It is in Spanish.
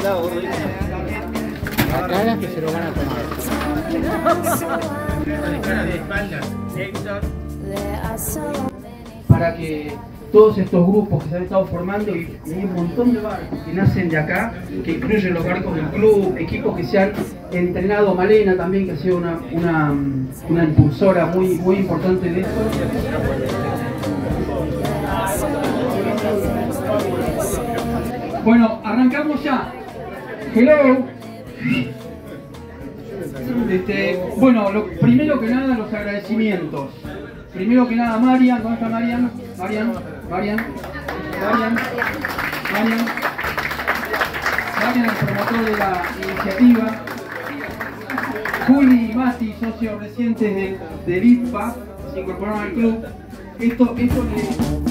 La cara que se lo van a tomar. Para que todos estos grupos que se han estado formando, y hay un montón de barcos que nacen de acá, que incluyen los barcos del club, equipos que se han entrenado, Malena también, que ha sido una impulsora muy importante de esto. Bueno, arrancamos ya. Hello. Bueno, primero que nada los agradecimientos. Primero que nada Marian, ¿dónde está Marian? Marian, el promotor de la iniciativa. Juli y Mati, socios recientes del IPA, se incorporaron al club. Esto